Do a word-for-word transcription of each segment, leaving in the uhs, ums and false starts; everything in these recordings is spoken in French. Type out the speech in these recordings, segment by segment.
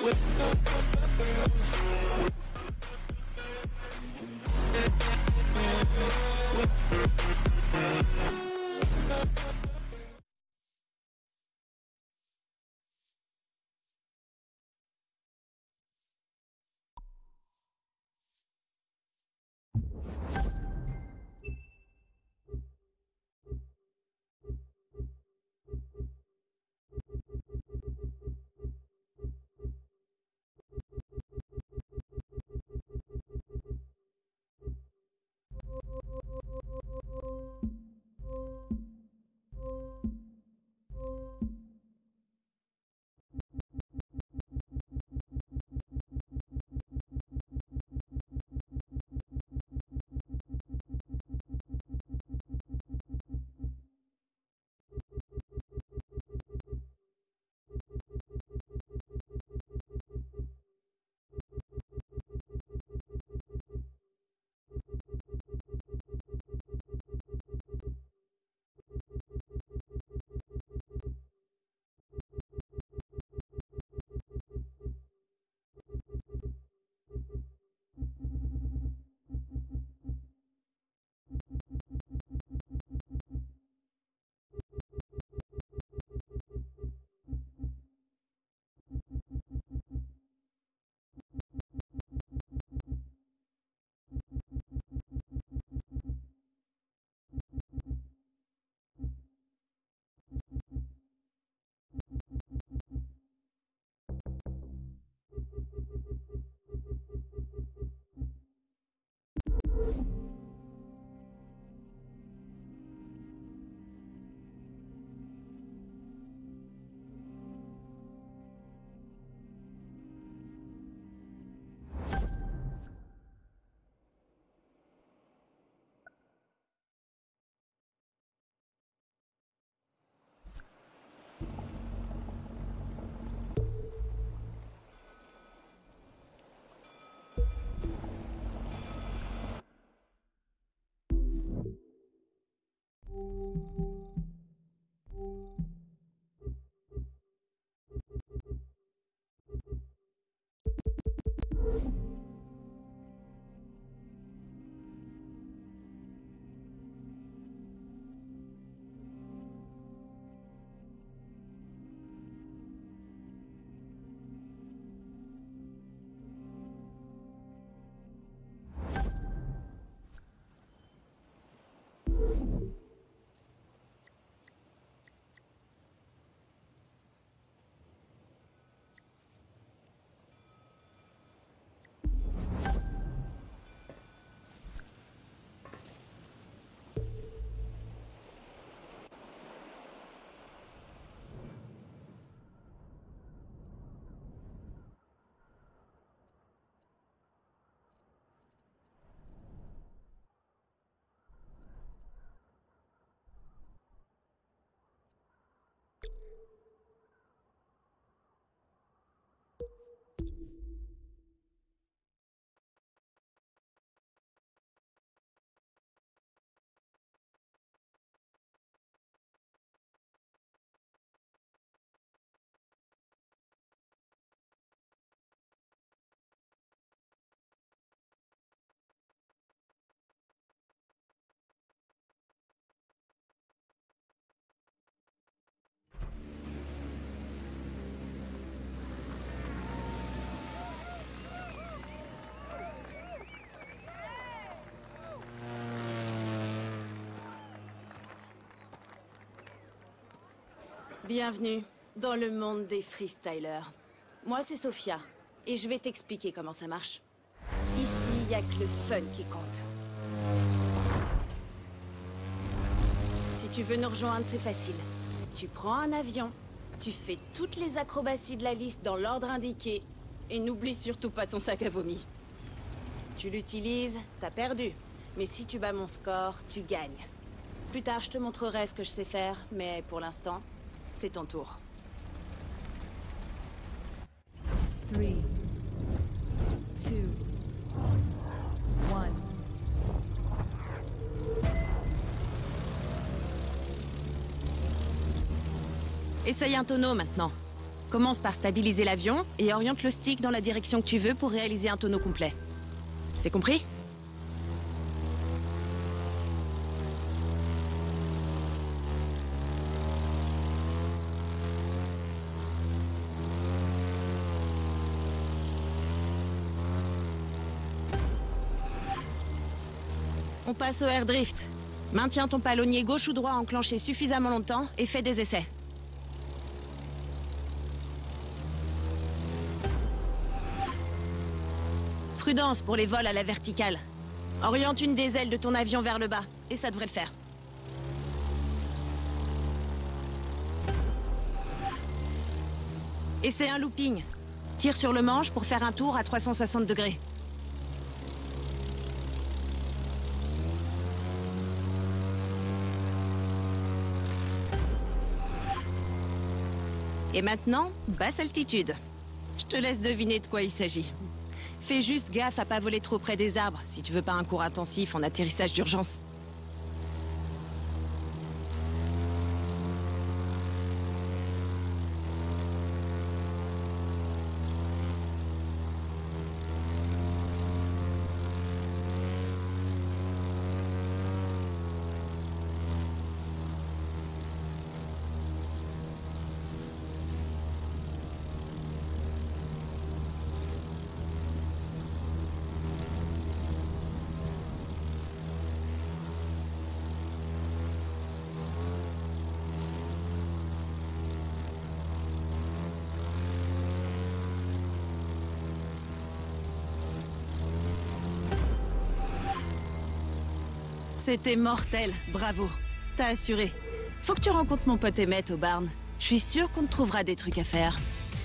Bienvenue dans le monde des freestylers. Moi, c'est Sophia, et je vais t'expliquer comment ça marche. Ici, il n'y a que le fun qui compte. Si tu veux nous rejoindre, c'est facile. Tu prends un avion, tu fais toutes les acrobaties de la liste dans l'ordre indiqué, et n'oublie surtout pas ton sac à vomi. Si tu l'utilises, t'as perdu. Mais si tu bats mon score, tu gagnes. Plus tard, je te montrerai ce que je sais faire, mais pour l'instant, c'est ton tour. Three, two, one. Essaye un tonneau maintenant. Commence par stabiliser l'avion et oriente le stick dans la direction que tu veux pour réaliser un tonneau complet. C'est compris? On passe au air drift. Maintiens ton palonnier gauche ou droit enclenché suffisamment longtemps et fais des essais. Prudence pour les vols à la verticale. Oriente une des ailes de ton avion vers le bas, et ça devrait le faire. Essaie un looping. Tire sur le manche pour faire un tour à trois cent soixante degrés. Et maintenant, basse altitude. Je te laisse deviner de quoi il s'agit. Fais juste gaffe à pas voler trop près des arbres, si tu veux pas un cours intensif en atterrissage d'urgence. C'était mortel, bravo. T'as assuré. Faut que tu rencontres mon pote Emmett au barn. Je suis sûre qu'on te trouvera des trucs à faire.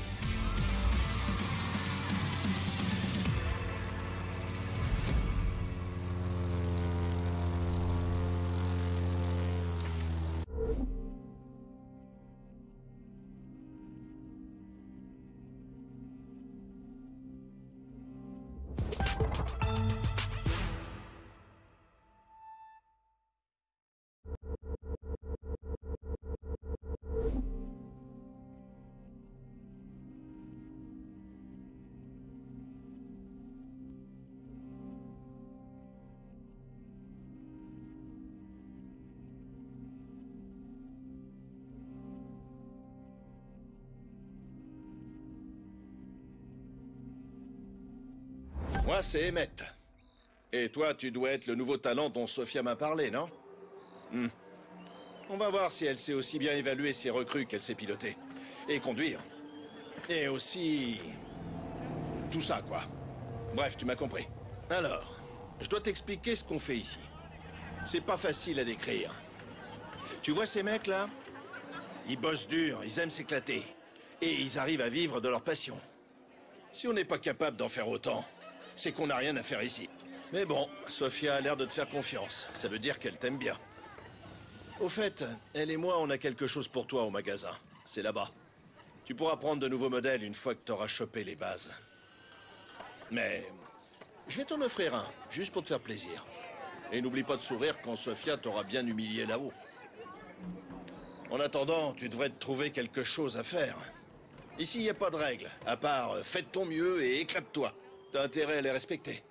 Moi, c'est Emmett. Et toi, tu dois être le nouveau talent dont Sophia m'a parlé, non? hmm. On va voir si elle sait aussi bien évaluer ses recrues qu'elle sait piloter. Et conduire. Et aussi... tout ça, quoi. Bref, tu m'as compris. Alors, je dois t'expliquer ce qu'on fait ici. C'est pas facile à décrire. Tu vois ces mecs, là? Ils bossent dur, ils aiment s'éclater. Et ils arrivent à vivre de leur passion. Si on n'est pas capable d'en faire autant, c'est qu'on n'a rien à faire ici. Mais bon, Sophia a l'air de te faire confiance. Ça veut dire qu'elle t'aime bien. Au fait, elle et moi, on a quelque chose pour toi au magasin. C'est là-bas. Tu pourras prendre de nouveaux modèles une fois que tu auras chopé les bases. Mais je vais t'en offrir un, juste pour te faire plaisir. Et n'oublie pas de sourire quand Sophia t'aura bien humilié là-haut. En attendant, tu devrais te trouver quelque chose à faire. Ici, il n'y a pas de règles, à part euh, fais de ton mieux et éclate-toi. T'as intérêt à les respecter.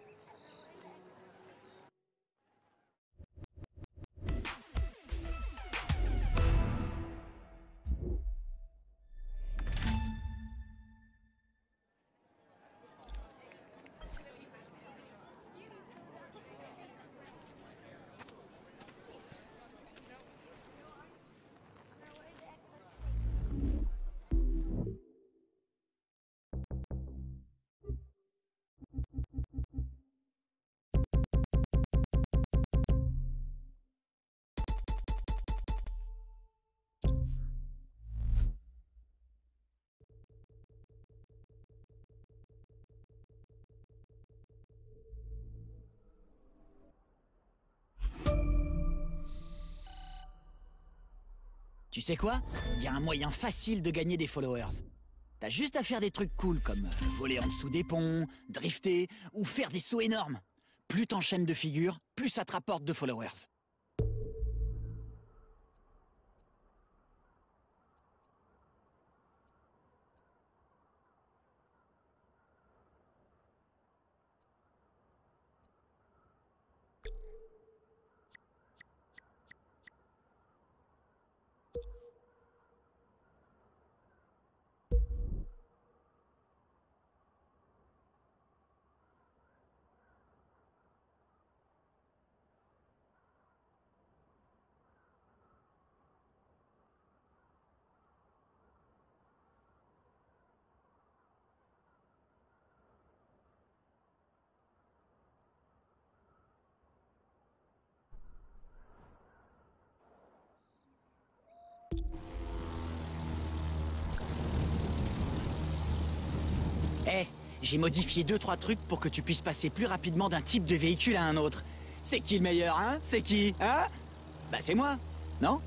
Tu sais quoi? Il y a un moyen facile de gagner des followers. T'as juste à faire des trucs cool comme voler en dessous des ponts, drifter ou faire des sauts énormes. Plus t'enchaînes de figures, plus ça te rapporte de followers. Eh, j'ai modifié deux trois trucs pour que tu puisses passer plus rapidement d'un type de véhicule à un autre. C'est qui le meilleur, hein? C'est qui, hein? Bah c'est moi, non?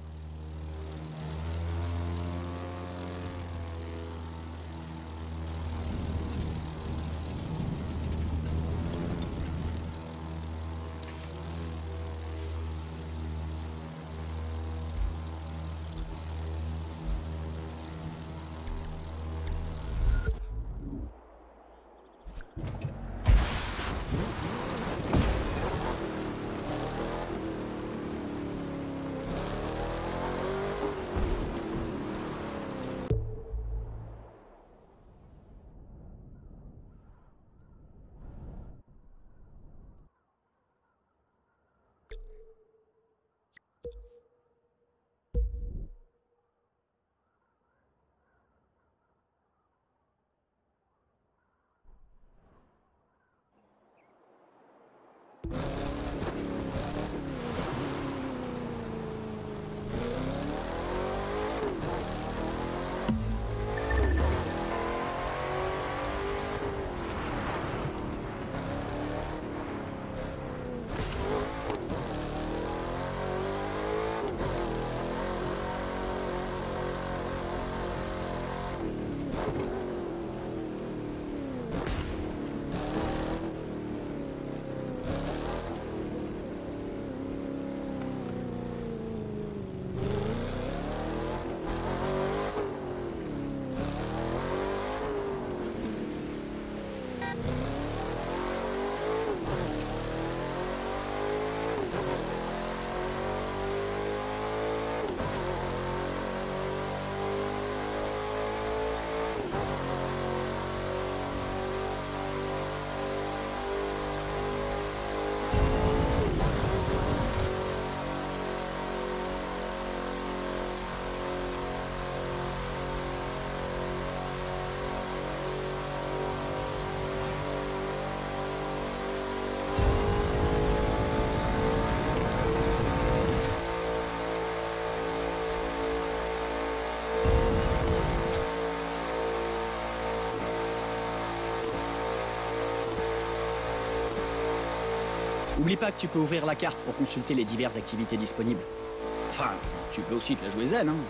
Oublie pas que tu peux ouvrir la carte pour consulter les diverses activités disponibles. Enfin, tu peux aussi te la jouer zen, hein.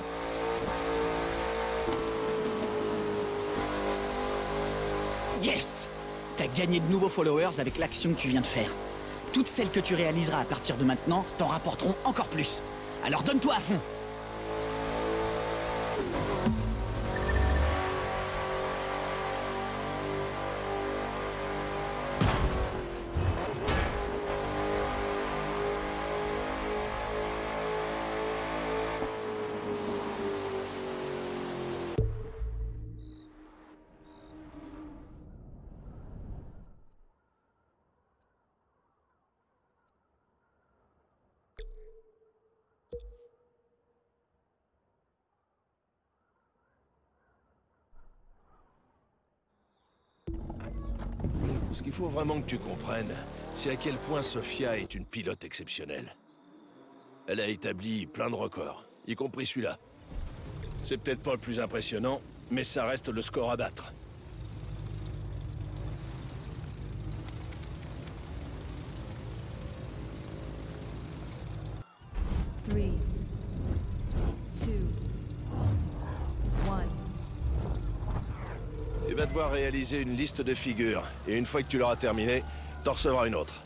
Yes! T'as gagné de nouveaux followers avec l'action que tu viens de faire. Toutes celles que tu réaliseras à partir de maintenant t'en rapporteront encore plus. Alors donne-toi à fond! Ce qu'il faut vraiment que tu comprennes, c'est à quel point Sophia est une pilote exceptionnelle. Elle a établi plein de records, y compris celui-là. C'est peut-être pas le plus impressionnant, mais ça reste le score à battre. Three, two, one. Tu vas devoir réaliser une liste de figures, et une fois que tu l'auras terminée, t'en recevras une autre.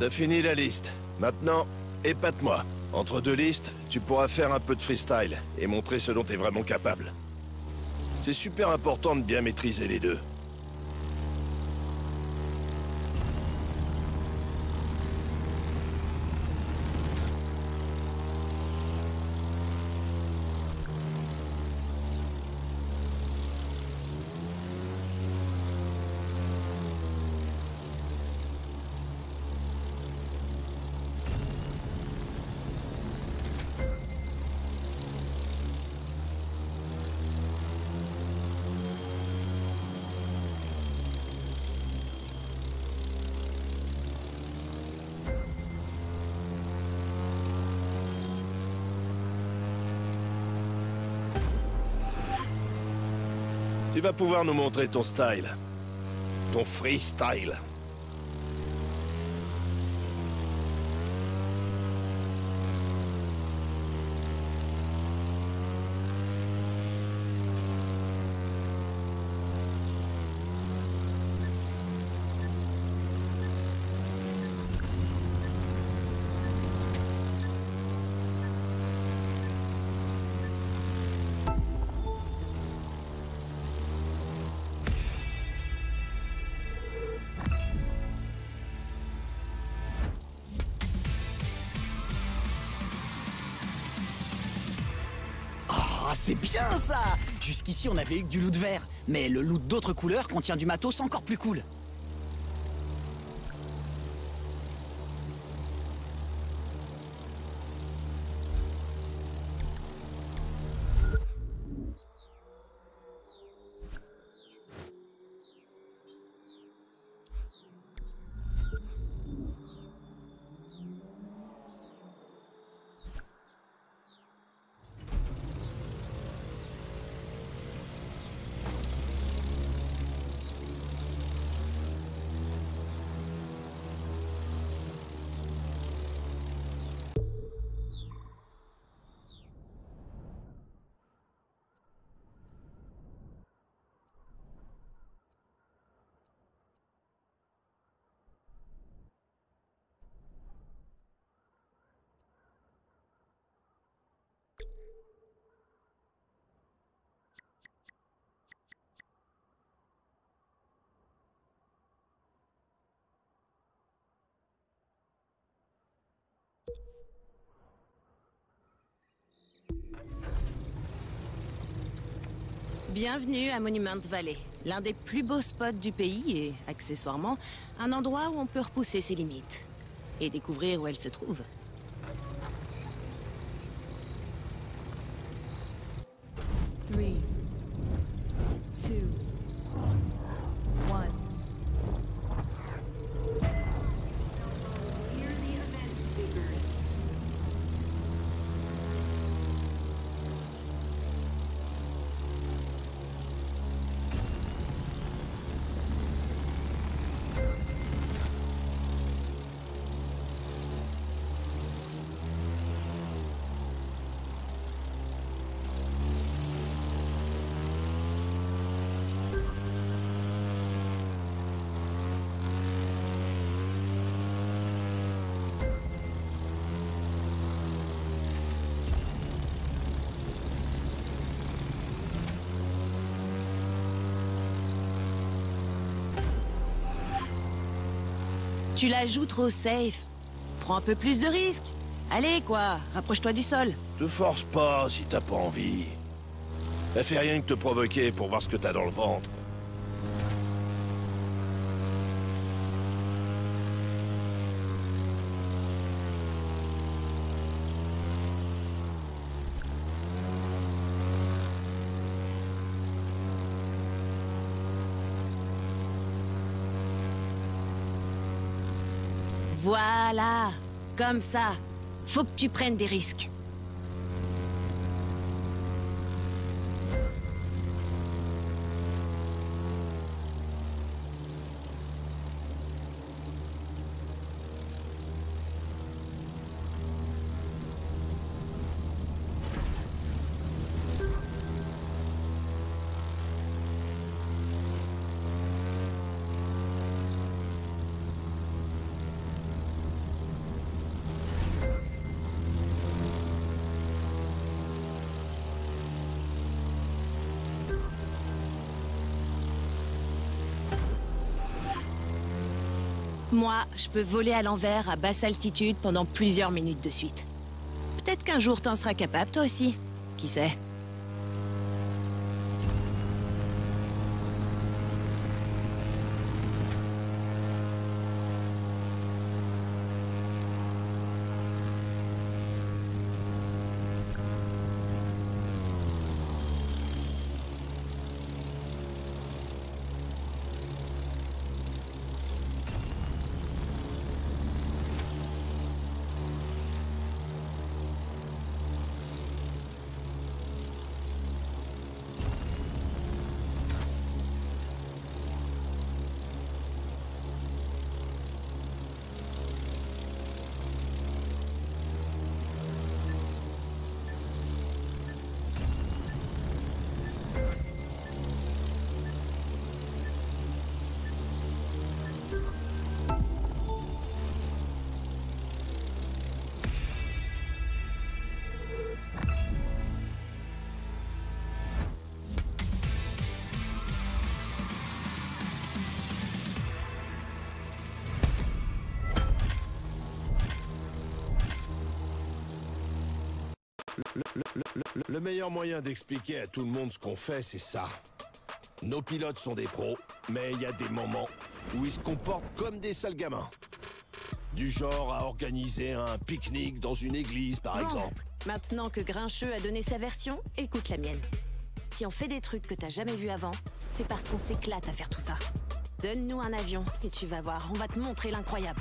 a fini la liste. Maintenant, épate-moi. Entre deux listes, tu pourras faire un peu de freestyle et montrer ce dont tu es vraiment capable. C'est super important de bien maîtriser les deux. Tu vas pouvoir nous montrer ton style. Ton freestyle. Ah, c'est bien ça! Jusqu'ici, on avait eu que du loot vert, mais le loot d'autres couleurs contient du matos encore plus cool. Bienvenue à Monument Valley, l'un des plus beaux spots du pays et, accessoirement, un endroit où on peut repousser ses limites et découvrir où elles se trouvent. Three, two, one. Hear the event speakers. Tu la joues trop safe. Prends un peu plus de risques. Allez, quoi, rapproche-toi du sol. Te force pas si t'as pas envie. Elle fait rien que te provoquer pour voir ce que t'as dans le ventre. Voilà, comme ça. Faut que tu prennes des risques. Moi, je peux voler à l'envers à basse altitude pendant plusieurs minutes de suite. Peut-être qu'un jour t'en seras capable, toi aussi. Qui sait? Le, le- le- le- le meilleur moyen d'expliquer à tout le monde ce qu'on fait, c'est ça. Nos pilotes sont des pros, mais il y a des moments où ils se comportent comme des sales gamins. Du genre à organiser un pique-nique dans une église, par Bon, exemple. Maintenant que Grincheux a donné sa version, écoute la mienne. Si on fait des trucs que t'as jamais vus avant, c'est parce qu'on s'éclate à faire tout ça. Donne-nous un avion et tu vas voir, on va te montrer l'incroyable.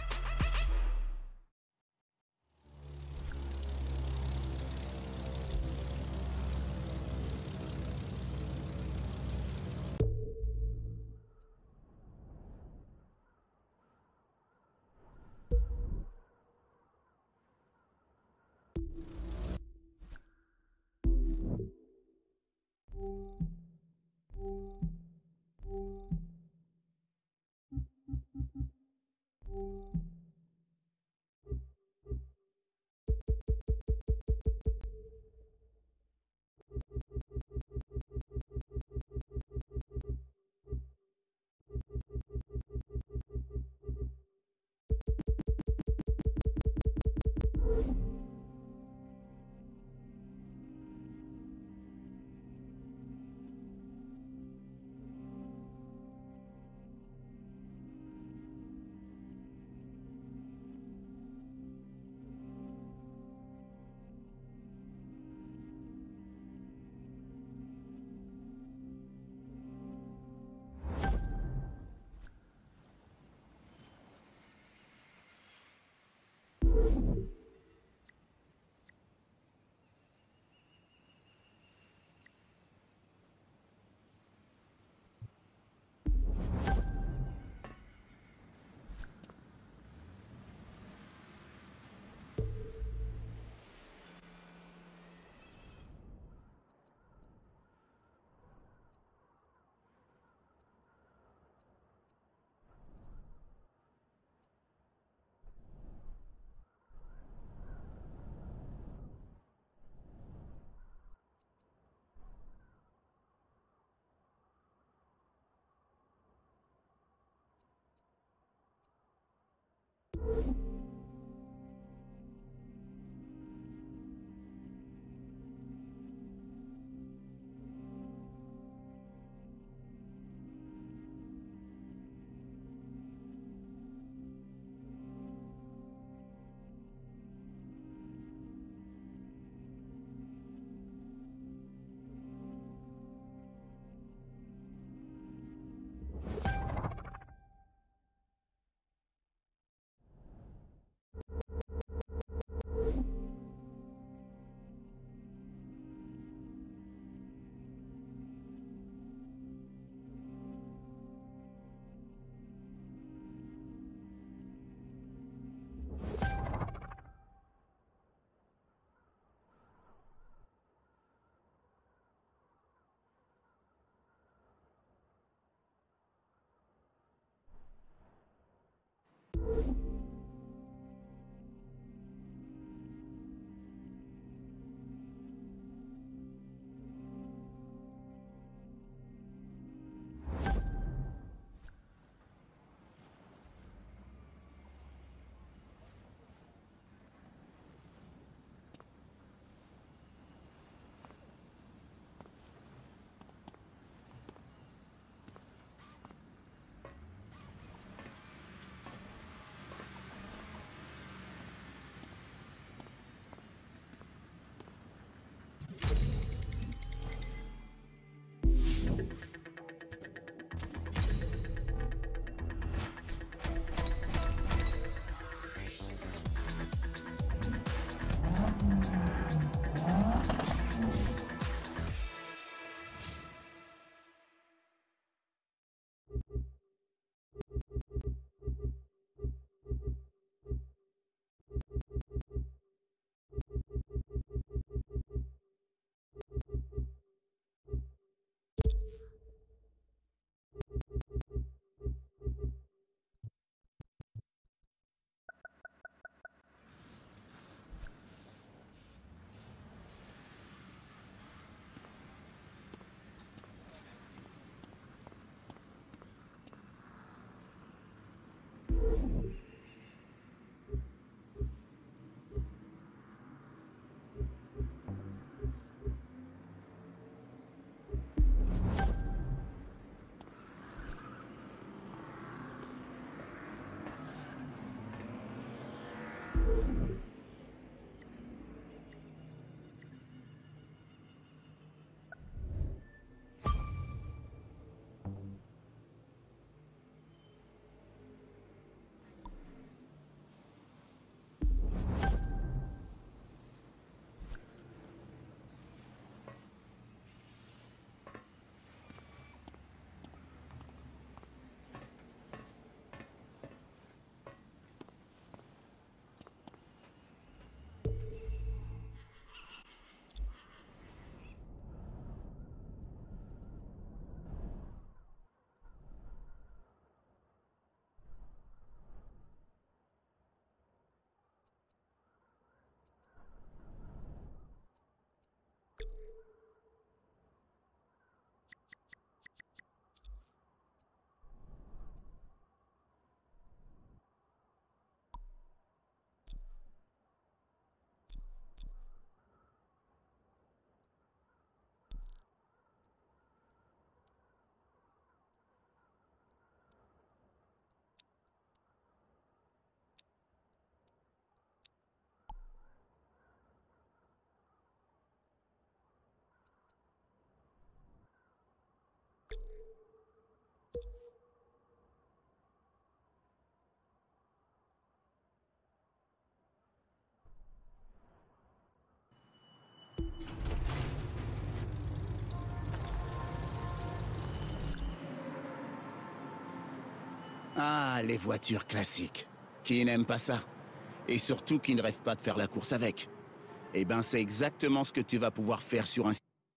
Ah, les voitures classiques. Qui n'aime pas ça? Et surtout qui ne rêve pas de faire la course avec. Eh ben, c'est exactement ce que tu vas pouvoir faire sur un...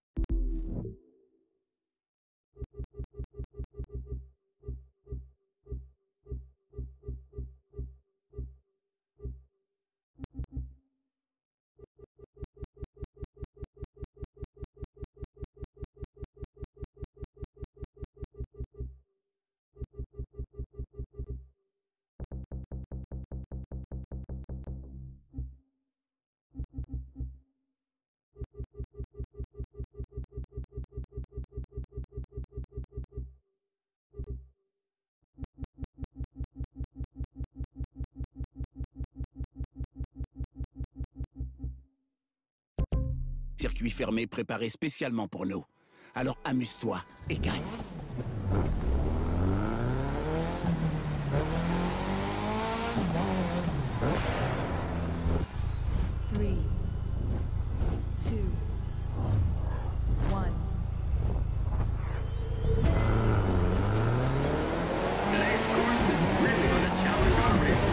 circuit fermé préparé spécialement pour nous. Alors amuse-toi et gagne. Three, two, one. Today's course is really going to challenge our race.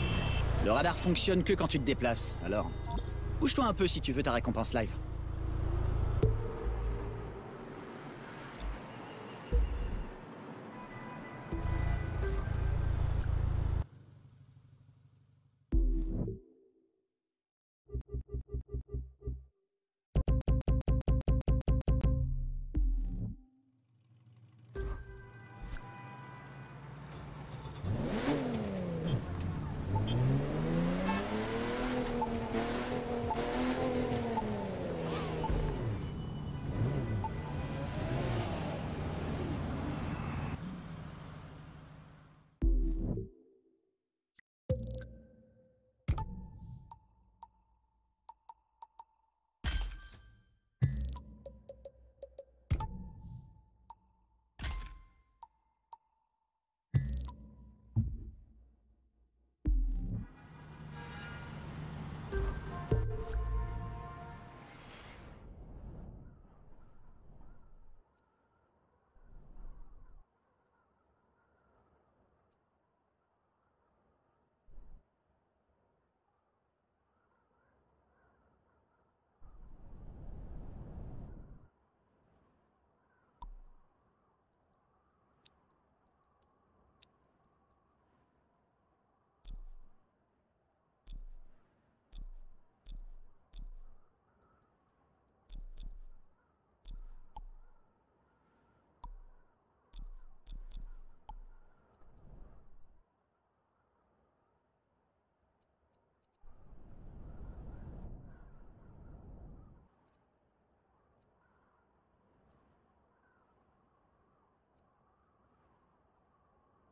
Le radar fonctionne que quand tu te déplaces, alors bouge-toi un peu si tu veux ta récompense live.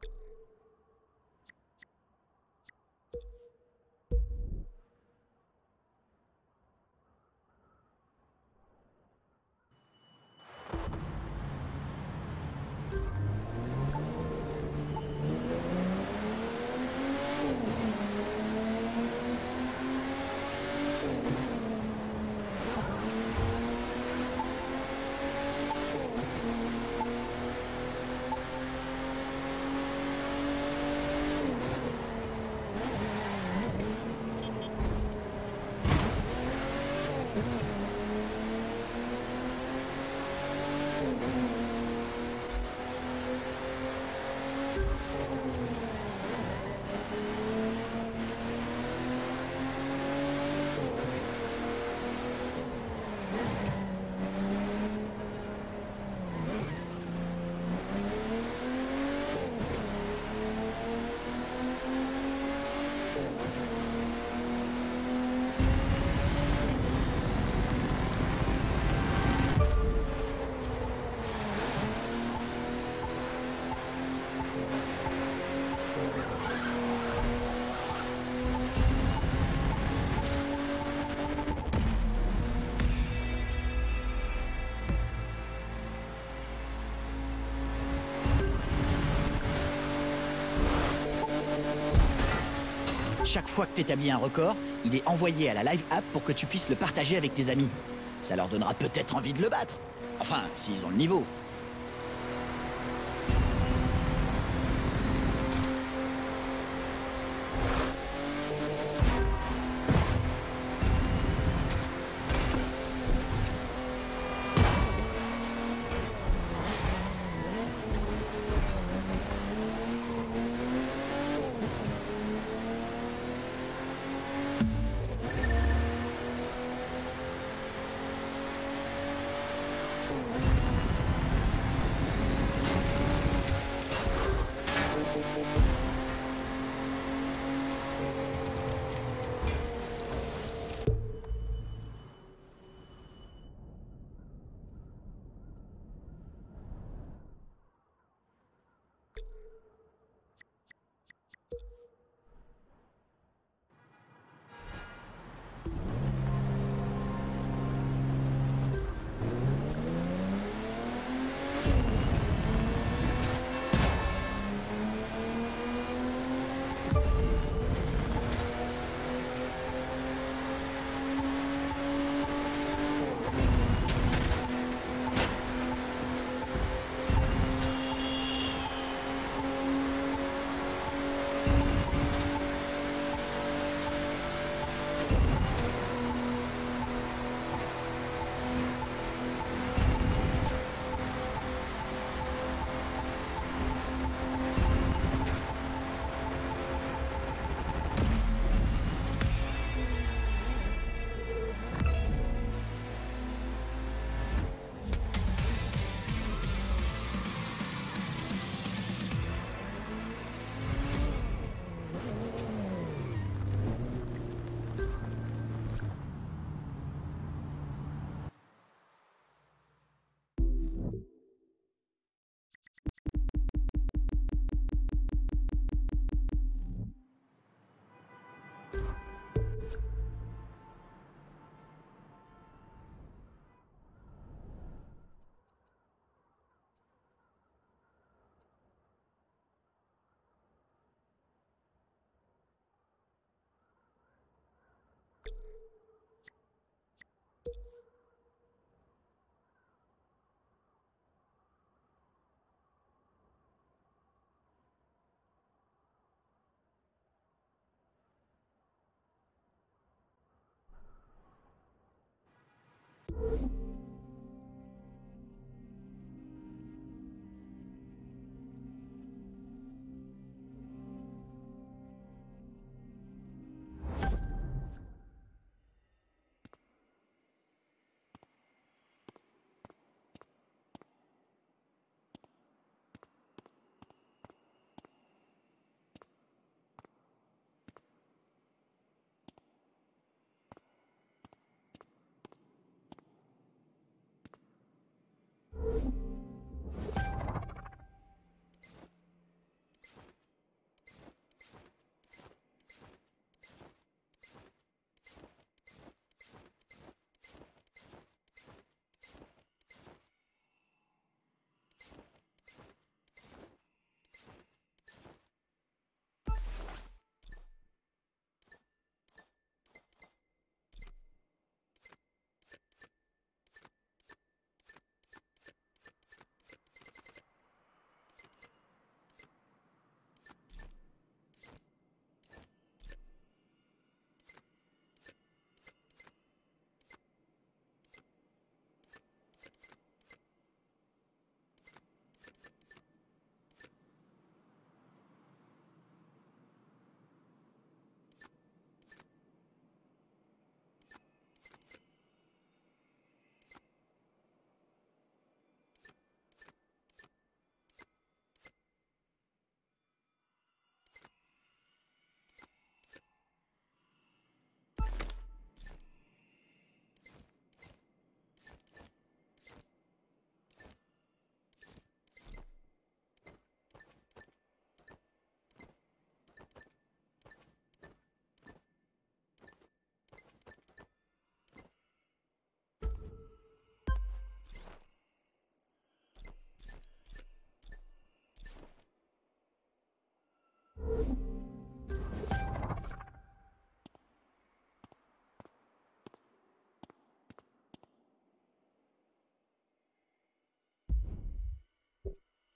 Chaque fois que tu établis un record, il est envoyé à la Live App pour que tu puisses le partager avec tes amis. Ça leur donnera peut-être envie de le battre. Enfin, s'ils ont le niveau.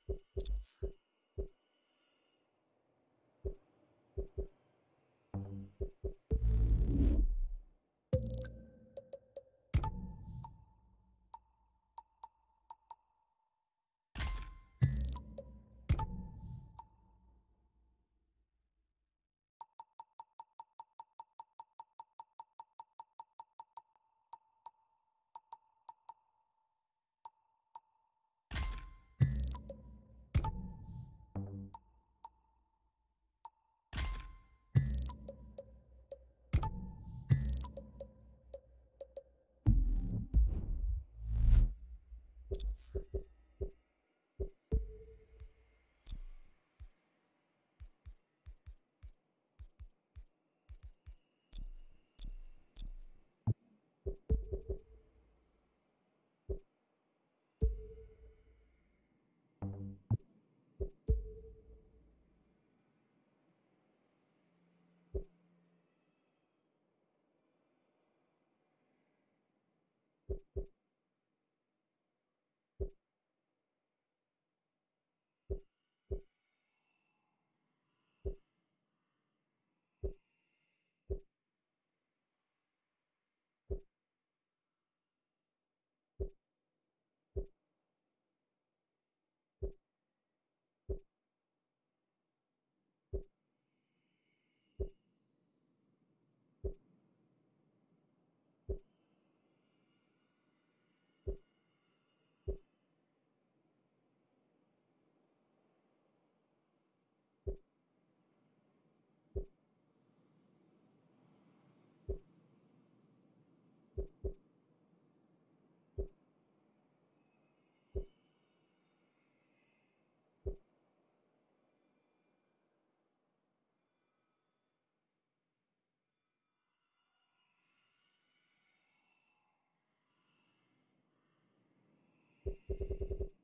You